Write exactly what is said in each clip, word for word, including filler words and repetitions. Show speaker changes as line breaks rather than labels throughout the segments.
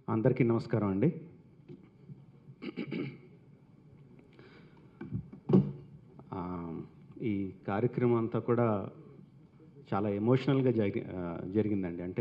అందరికీ నమస్కారం అండి. ఈ కార్యక్రమం అంతా కూడా చాలా ఎమోషనల్గా జరి జరిగిందండి. అంటే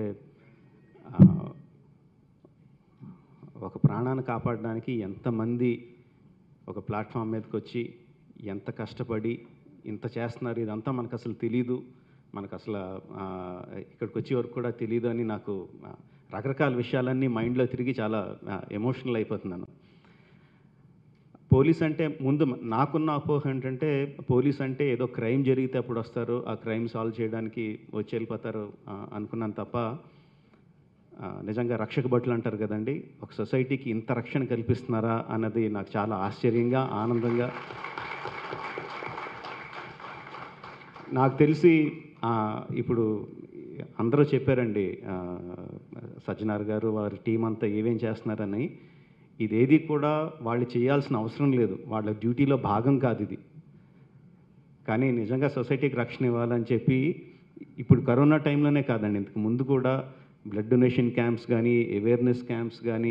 ఒక ప్రాణాన్ని కాపాడడానికి ఎంతమంది ఒక ప్లాట్ఫామ్ మీదకి వచ్చి ఎంత కష్టపడి ఇంత చేస్తున్నారు, ఇదంతా మనకు అసలు తెలీదు. మనకు అసలు ఇక్కడికి వచ్చే వరకు కూడా తెలీదు అని నాకు రకరకాల విషయాలన్నీ మైండ్లో తిరిగి చాలా ఎమోషనల్ అయిపోతున్నాను. పోలీస్ అంటే ముందు నాకున్న అపోహ ఏంటంటే, పోలీస్ అంటే ఏదో క్రైమ్ జరిగితే అప్పుడు వస్తారు, ఆ క్రైమ్ సాల్వ్ చేయడానికి వచ్చి వెళ్ళిపోతారు అనుకున్నాను తప్ప, నిజంగా రక్షక భటులు అంటారు కదండి, ఒక సొసైటీకి ఇంత రక్షణ కల్పిస్తున్నారా అన్నది నాకు చాలా ఆశ్చర్యంగా, ఆనందంగా. నాకు తెలిసి ఇప్పుడు అందరూ చెప్పారండి, సజ్జనార్ గారు వారి టీం అంతా ఏమేం చేస్తున్నారని. ఇదేది కూడా వాళ్ళు చేయాల్సిన అవసరం లేదు, వాళ్ళ డ్యూటీలో భాగం కాదు ఇది. కానీ నిజంగా సొసైటీకి రక్షణ ఇవ్వాలని చెప్పి ఇప్పుడు కరోనా టైంలోనే కాదండి, ఇంతకు ముందు కూడా బ్లడ్ డొనేషన్ క్యాంప్స్ కానీ, అవేర్నెస్ క్యాంప్స్ కానీ,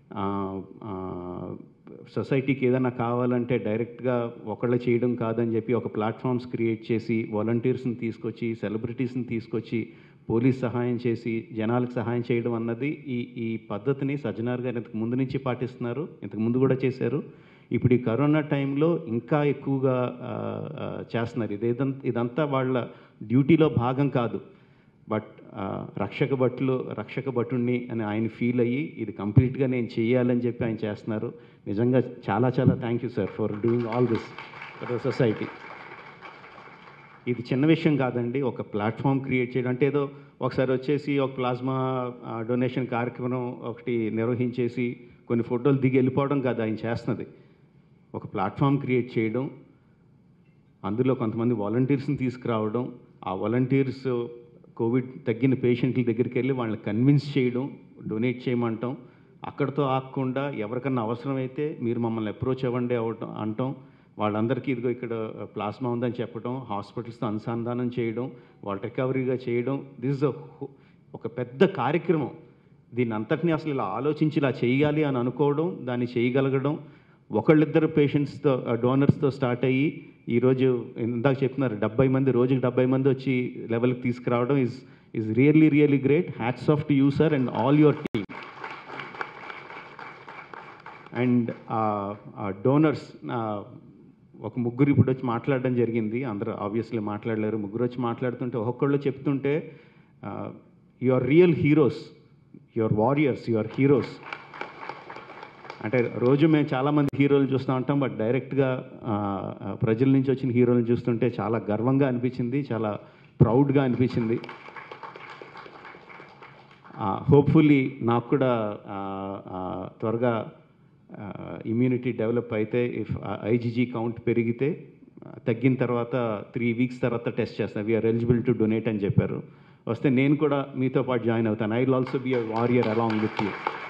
సొసైటీకి ఏదైనా కావాలంటే డైరెక్ట్గా ఒకళ్ళు చేయడం కాదని చెప్పి ఒక ప్లాట్ఫామ్స్ క్రియేట్ చేసి వాలంటీర్స్ని తీసుకొచ్చి, సెలబ్రిటీస్ని తీసుకొచ్చి పోలీస్ సహాయం చేసి జనాలకు సహాయం చేయడం అన్నది ఈ ఈ పద్ధతిని సజ్జనార్ గారు ఇంతకు ముందు నుంచి పాటిస్తున్నారు, ఇంతకు ముందు కూడా చేశారు. ఇప్పుడు ఈ కరోనా టైంలో ఇంకా ఎక్కువగా చేస్తున్నారు. ఇదేదంతా ఇదంతా వాళ్ళ డ్యూటీలో భాగం కాదు, బట్ రక్షక భటులు రక్షక భటుణ్ణి అని ఆయన ఫీల్ అయ్యి ఇది కంప్లీట్గా నేను చేయాలని చెప్పి ఆయన చేస్తున్నారు. నిజంగా చాలా చాలా thank you sir for doing all this for the society. ఇది చిన్న విషయం కాదండి, ఒక ప్లాట్ఫామ్ క్రియేట్ చేయడం అంటే ఏదో ఒకసారి వచ్చేసి ఒక ప్లాస్మా డొనేషన్ కార్యక్రమం ఒకటి నిర్వహించేసి కొన్ని ఫోటోలు దిగి వెళ్ళిపోవడం కాదు ఆయన చేస్తున్నది. ఒక ప్లాట్ఫామ్ క్రియేట్ చేయడం, అందులో కొంతమంది వాలంటీర్స్ని తీసుకురావడం, ఆ వాలంటీర్స్ కోవిడ్ తగ్గిన పేషెంట్ల దగ్గరికి వెళ్ళి వాళ్ళని కన్విన్స్ చేయడం, డొనేట్ చేయమంటాం. అక్కడితో ఆగకుండా ఎవరికన్నా అవసరమైతే మీరు మమ్మల్ని అప్రోచ్ అవ్వండి అవటం అంటాం. వాళ్ళందరికీ ఇదిగో ఇక్కడ ప్లాస్మా ఉందని చెప్పడం, హాస్పిటల్స్తో అనుసంధానం చేయడం, వాళ్ళ రికవరీగా చేయడం. దిస్ ఇస్ ఒక పెద్ద కార్యక్రమం. దీన్ని అంతటినీ అసలు ఇలా ఆలోచించి ఇలా చేయాలి అని అనుకోవడం, దాన్ని చేయగలగడం, ఒకళ్ళిద్దరు పేషెంట్స్తో డోనర్స్తో స్టార్ట్ అయ్యి ఈరోజు ఇందాక చెప్తున్నారు డెబ్బై మంది రోజుకి డెబ్బై మంది వచ్చి లెవెల్కి తీసుకురావడం is is really really great. Hats off to you sir and all your team. And donors ఒక ముగ్గురు ఇప్పుడు వచ్చి మాట్లాడడం జరిగింది, అందరూ ఆబ్వియస్లీ మాట్లాడలేరు. ముగ్గురు వచ్చి మాట్లాడుతుంటే ఒక్కొక్కళ్ళు చెప్తుంటే you are real heroes, you are warriors, you are heroes. అంటే రోజు మేము చాలామంది హీరోలు చూస్తూ ఉంటాం, బట్ డైరెక్ట్గా ప్రజల నుంచి వచ్చిన హీరోలను చూస్తుంటే చాలా గర్వంగా అనిపించింది, చాలా ప్రౌడ్గా అనిపించింది. హోప్ఫుల్లీ నాకు కూడా త్వరగా ఇమ్యూనిటీ డెవలప్ అయితే, ఇఫ్ ఐజీజీ కౌంట్ పెరిగితే తగ్గిన తర్వాత త్రీ వీక్స్ తర్వాత టెస్ట్ చేస్తాను, వీఆర్ ఎలిజిబుల్ టు డొనేట్ అని చెప్పారు. వస్తే నేను కూడా మీతో పాటు జాయిన్ అవుతాను. I will also be a warrior along with you.